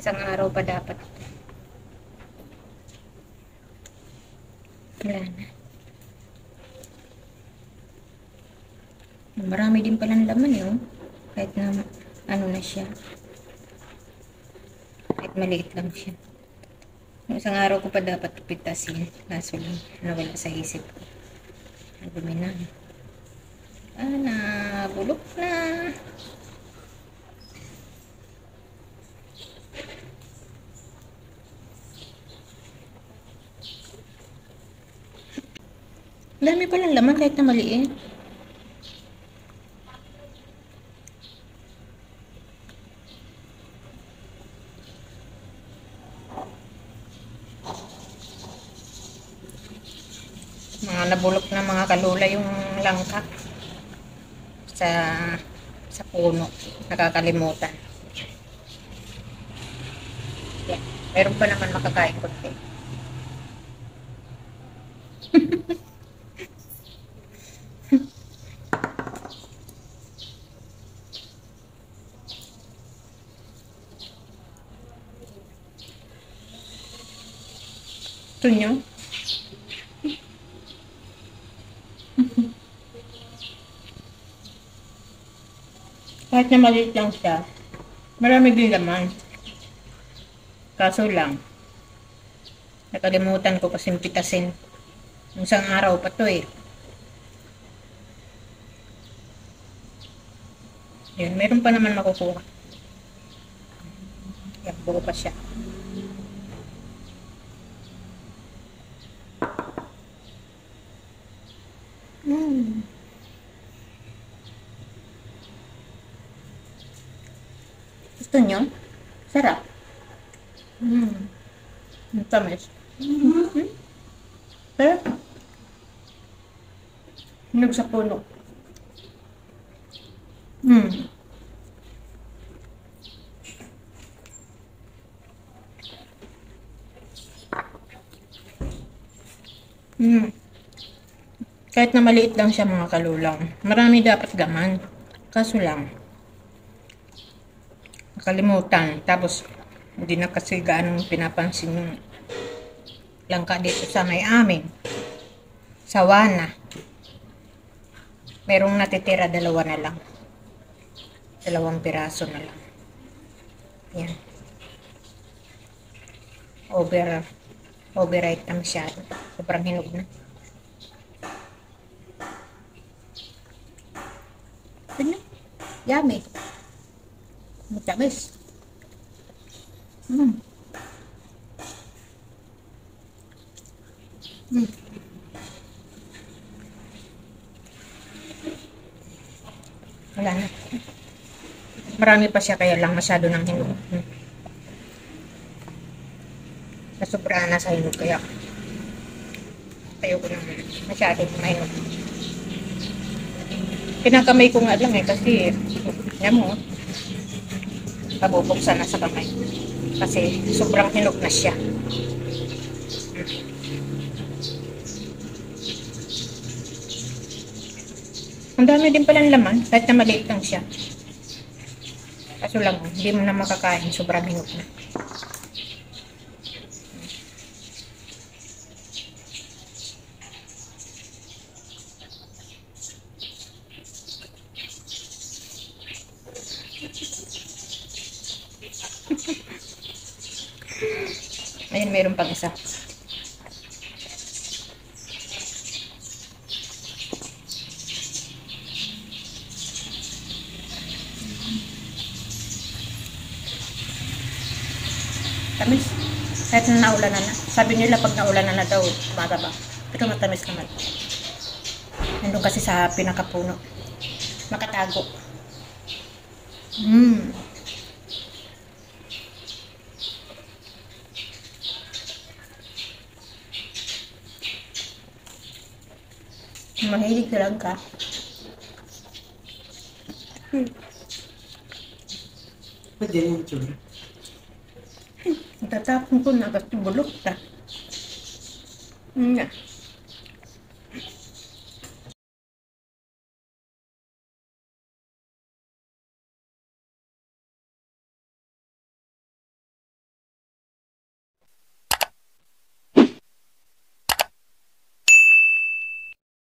Isang araw pa dapat. Wala na. Marami din palang laman yun. Kahit na ano na siya. Kahit maliit lang siya. Isang araw ko pa dapat pitasin. Kaso lang, nawala sa isip ko. Nagumi na. Bulok na. Dami palang laman kahit na maliit. Mga nabulok na mga kalula yung langka sa puno. Nakakalimutan. Yeah. Meron pa naman makakain ko. Ito nyo. Kahit na maliit lang siya, marami din laman. Kaso lang, nakalimutan ko kasing pitasin. Isang araw pa to eh. Yun, meron pa naman makukuha. Yan, buo pa siya. Gusto nyo? Sarap. Ang tamis. Sarap. Hinog sa puno. Kahit na maliit lang siya mga kalulang. Marami dapat gaman. Kaso lang, nakalimutan. Tapos, hindi na kasi gaano pinapansin yung langka dito sa may amin. Sawa na. Merong natitira, dalawa na lang. 2 piraso na lang. Yan. Overripe na masyado. Sobrang hinog na. Yummy. Matamis. Wala na. Marami pa siya kaya lang masyado ng hinog. Nasobra na sa hinog kaya ayoko na masyado mahinog. Pinakamay ko nga lang eh kasi yan mo pabubuksan na sa kamay kasi sobrang hinog na siya. Ang dami din palang laman kahit na maliit lang siya. Kaso lang hindi mo na makakain, sobrang hinog na. Ayun, mayroon pang isa. Tamis. Kahit na naulan na. Sabi nila pag naulan na daw, mataba. Pero matamis naman. Nandun kasi sa pinakapuno. Nakatago. Mahilig ka lang ka. Pwede rin yung tsura. Tatapon ko na kasi bulok ta.